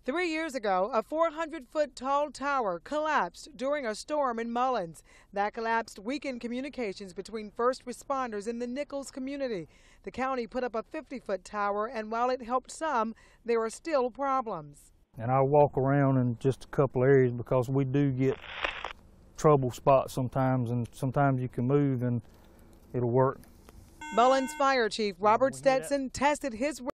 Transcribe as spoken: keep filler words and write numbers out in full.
Three years ago, a four hundred foot tall tower collapsed during a storm in Mullins. That collapse weakened communications between first responders in the Nichols community. The county put up a fifty foot tower, and while it helped some, there are still problems. And I walk around in just a couple areas because we do get trouble spots sometimes, and sometimes you can move and it'll work. Mullins Fire Chief Robert Stetson tested his